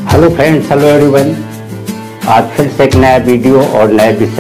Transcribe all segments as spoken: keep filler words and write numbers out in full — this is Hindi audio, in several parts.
Hello friends, hello everyone. आज फिर से एक नया वीडियो और नए विषय।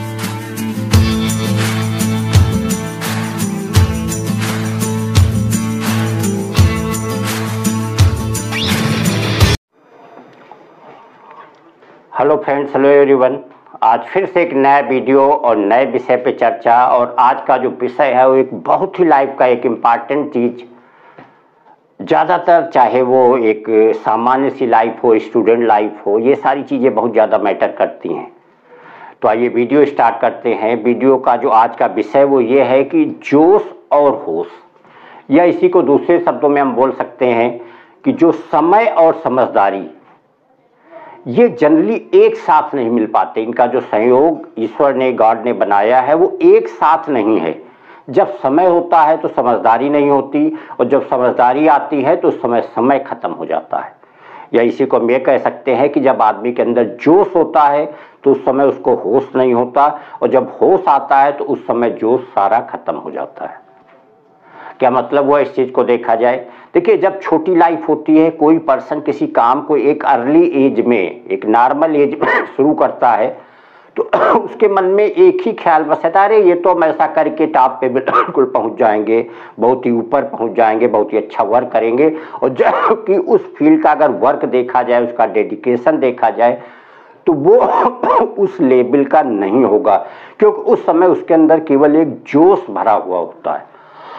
Hello friends, hello everyone. आज फिर से एक नया वीडियो और नए विषय पे चर्चा। और आज का जो विषय है वो एक बहुत ही लाइफ का एक इम्पॉर्टेंट चीज, ज़्यादातर चाहे वो एक सामान्य सी लाइफ हो, स्टूडेंट लाइफ हो, ये सारी चीज़ें बहुत ज़्यादा मैटर करती हैं। तो आइए वीडियो स्टार्ट करते हैं। वीडियो का जो आज का विषय वो ये है कि जोश और होश, या इसी को दूसरे शब्दों में हम बोल सकते हैं कि जो समय और समझदारी, ये जनरली एक साथ नहीं मिल पाते। इनका जो संयोग ईश्वर ने, गॉड ने बनाया है वो एक साथ नहीं है। जब समय होता है तो समझदारी नहीं होती, और जब समझदारी आती है तो उस समय समय खत्म हो जाता है। या इसी को हम ये कह सकते हैं कि जब आदमी के अंदर जोश होता है तो उस समय उसको होश नहीं होता, और जब होश आता है तो उस समय जोश सारा खत्म हो जाता है। क्या मतलब हुआ इस चीज को देखा जाए? देखिए, जब छोटी लाइफ होती है, कोई पर्सन किसी काम को एक अर्ली एज में, एक नॉर्मल एज में शुरू करता है, तो उसके मन में एक ही ख्याल बस है, अरे ये तो हम ऐसा करके टॉप पे बिल्कुल पहुंच जाएंगे, बहुत ही ऊपर पहुंच जाएंगे, बहुत ही अच्छा वर्क करेंगे। और जबकि उस फील्ड का अगर वर्क देखा जाए, उसका डेडिकेशन देखा जाए, तो वो उस लेवल का नहीं होगा, क्योंकि उस समय उसके अंदर केवल एक जोश भरा हुआ होता है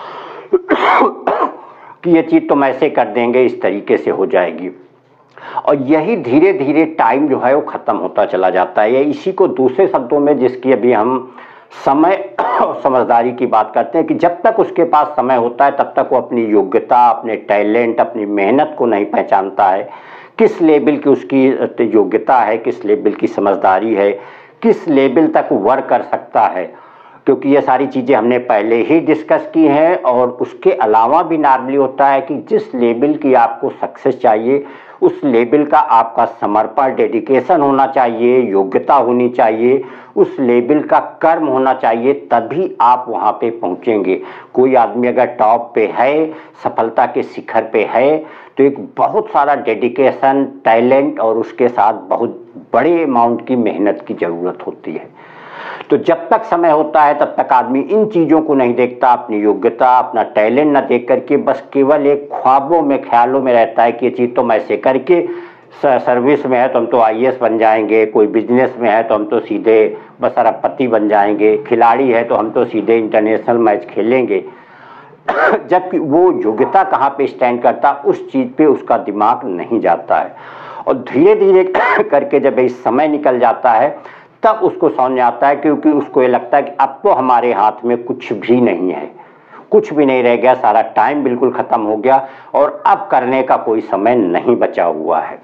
कि ये चीज तो हम ऐसे कर देंगे, इस तरीके से हो जाएगी। और यही धीरे धीरे टाइम जो है वो खत्म होता चला जाता है। या इसी को दूसरे शब्दों में, जिसकी अभी हम समय और समझदारी की बात करते हैं, कि जब तक उसके पास समय होता है तब तक वो अपनी योग्यता, अपने टैलेंट, अपनी मेहनत को नहीं पहचानता है। किस लेवल की उसकी योग्यता है, किस लेवल की समझदारी है, किस लेवल तक वर्क कर सकता है, क्योंकि ये सारी चीज़ें हमने पहले ही डिस्कस की हैं। और उसके अलावा भी नॉर्मली होता है कि जिस लेवल की आपको सक्सेस चाहिए, उस लेवल का आपका समर्पण, डेडिकेशन होना चाहिए, योग्यता होनी चाहिए, उस लेवल का कर्म होना चाहिए, तभी आप वहाँ पे पहुँचेंगे। कोई आदमी अगर टॉप पे है, सफलता के शिखर पे है, तो एक बहुत सारा डेडिकेशन, टैलेंट और उसके साथ बहुत बड़े अमाउंट की मेहनत की ज़रूरत होती है। तो जब तक समय होता है तब तक आदमी इन चीज़ों को नहीं देखता, अपनी योग्यता, अपना टैलेंट न देख करके बस केवल एक ख्वाबों में, ख्यालों में रहता है कि ये चीज़ तो मैं ऐसे करके, सर्विस में है तो हम तो आई ए एस बन जाएंगे, कोई बिजनेस में है तो हम तो सीधे बस अरबपति बन जाएंगे, खिलाड़ी है तो हम तो सीधे इंटरनेशनल मैच खेलेंगे। जबकि वो योग्यता कहाँ पे स्टैंड करता, उस चीज़ पे उसका दिमाग नहीं जाता है। और धीरे धीरे करके जब इस समय निकल जाता है तब उसको समझ आता है, क्योंकि उसको ये लगता है कि अब तो हमारे हाथ में कुछ भी नहीं है, कुछ भी नहीं रह गया, सारा टाइम बिल्कुल खत्म हो गया और अब करने का कोई समय नहीं बचा हुआ है।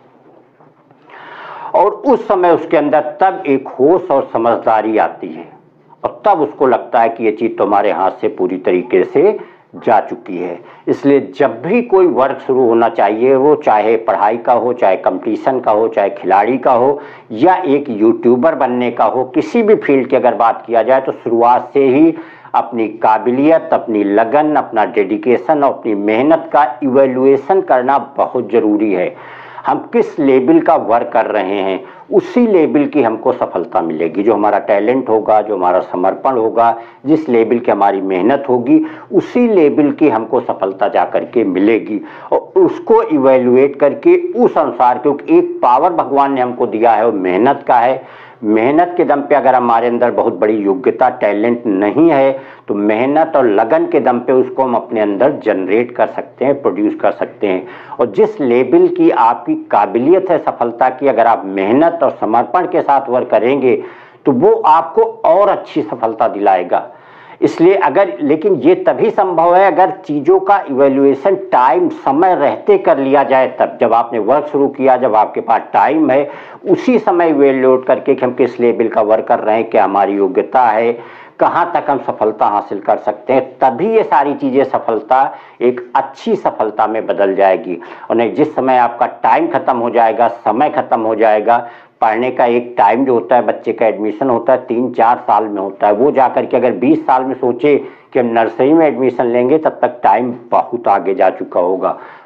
और उस समय उसके अंदर तब एक होश और समझदारी आती है, और तब उसको लगता है कि ये चीज़ तो हमारे हाथ से पूरी तरीके से जा चुकी है। इसलिए जब भी कोई वर्क शुरू होना चाहिए, वो चाहे पढ़ाई का हो, चाहे कंपटीशन का हो, चाहे खिलाड़ी का हो, या एक यूट्यूबर बनने का हो, किसी भी फील्ड की अगर बात किया जाए, तो शुरुआत से ही अपनी काबिलियत, अपनी लगन, अपना डेडिकेशन और अपनी मेहनत का इवैल्यूएशन करना बहुत ज़रूरी है। हम किस लेवल का वर्क कर रहे हैं, उसी लेवल की हमको सफलता मिलेगी। जो हमारा टैलेंट होगा, जो हमारा समर्पण होगा, जिस लेवल की हमारी मेहनत होगी, उसी लेवल की हमको सफलता जा करके मिलेगी। और उसको इवैल्यूएट करके उस अनुसार, क्योंकि एक पावर भगवान ने हमको दिया है वो मेहनत का है। मेहनत के दम पे अगर हमारे अंदर बहुत बड़ी योग्यता, टैलेंट नहीं है, तो मेहनत और लगन के दम पे उसको हम अपने अंदर जनरेट कर सकते हैं, प्रोड्यूस कर सकते हैं। और जिस लेवल की आपकी काबिलियत है सफलता की, अगर आप मेहनत और समर्पण के साथ वर्क करेंगे तो वो आपको और अच्छी सफलता दिलाएगा। इसलिए अगर, लेकिन ये तभी संभव है अगर चीज़ों का इवैल्यूएशन टाइम, समय रहते कर लिया जाए। तब जब आपने वर्क शुरू किया, जब आपके पास टाइम है, उसी समय इवैल्यूएट करके कि हम किस लेवल का वर्क कर रहे हैं, क्या हमारी योग्यता है, कहाँ तक हम सफलता हासिल कर सकते हैं, तभी ये सारी चीज़ें सफलता एक अच्छी सफलता में बदल जाएगी। और नहीं, जिस समय आपका टाइम खत्म हो जाएगा, समय खत्म हो जाएगा, पढ़ने का एक टाइम जो होता है, बच्चे का एडमिशन होता है तीन चार साल में होता है, वो जा करके अगर बीस साल में सोचे कि हम नर्सरी में एडमिशन लेंगे, तब तक टाइम बहुत आगे जा चुका होगा।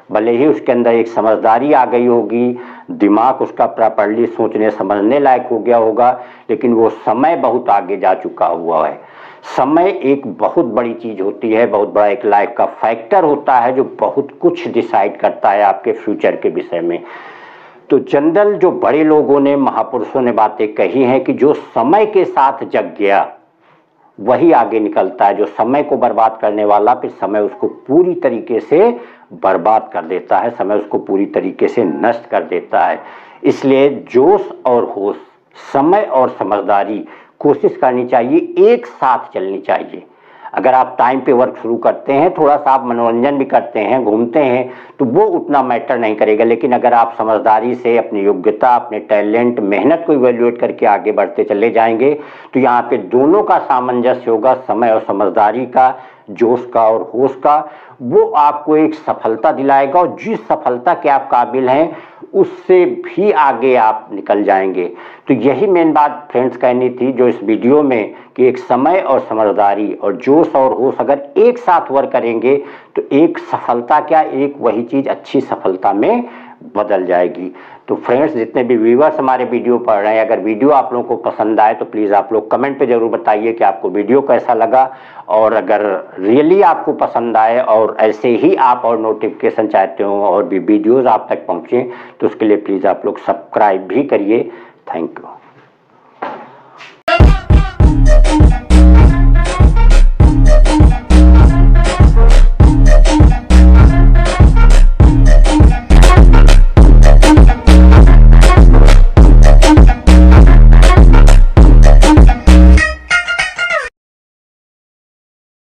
भले ही उसके अंदर एक समझदारी आ गई होगी, दिमाग उसका प्रॉपर्ली सोचने समझने लायक हो गया होगा, लेकिन वो समय बहुत आगे जा चुका हुआ है। समय एक बहुत बड़ी चीज होती है, बहुत बड़ा एक लाइफ का फैक्टर होता है जो बहुत कुछ डिसाइड करता है आपके फ्यूचर के विषय में। तो जनरल जो बड़े लोगों ने, महापुरुषों ने बातें कही हैं कि जो समय के साथ जग गया वही आगे निकलता है। जो समय को बर्बाद करने वाला, फिर समय उसको पूरी तरीके से बर्बाद कर देता है, समय उसको पूरी तरीके से नष्ट कर देता है। इसलिए जोश और होश, समय और समझदारी कोशिश करनी चाहिए, एक साथ चलनी चाहिए। अगर आप टाइम पे वर्क शुरू करते हैं, थोड़ा सा आप मनोरंजन भी करते हैं, घूमते हैं, तो वो उतना मैटर नहीं करेगा। लेकिन अगर आप समझदारी से अपनी योग्यता, अपने टैलेंट, मेहनत को इवेल्युएट करके आगे बढ़ते चले जाएंगे, तो यहाँ पे दोनों का सामंजस्य होगा, समय और समझदारी का, जोश का और होश का, वो आपको एक सफलता दिलाएगा। और जिस सफलता के आप काबिल हैं उससे भी आगे आप निकल जाएंगे। तो यही मेन बात फ्रेंड्स कहनी थी जो इस वीडियो में, कि एक समय और समझदारी और जोश और होश अगर एक साथ वर्क करेंगे तो एक सफलता क्या, एक वही चीज अच्छी सफलता में बदल जाएगी। तो फ्रेंड्स, जितने भी व्यूअर्स हमारे वीडियो पढ़ रहे हैं, अगर वीडियो आप लोगों को पसंद आए तो प्लीज़ आप लोग कमेंट पे जरूर बताइए कि आपको वीडियो कैसा लगा। और अगर रियली आपको पसंद आए और ऐसे ही आप और नोटिफिकेशन चाहते हो और भी वीडियोज़ आप तक पहुँचें, तो उसके लिए प्लीज़ आप लोग सब्सक्राइब भी करिए। Thank you.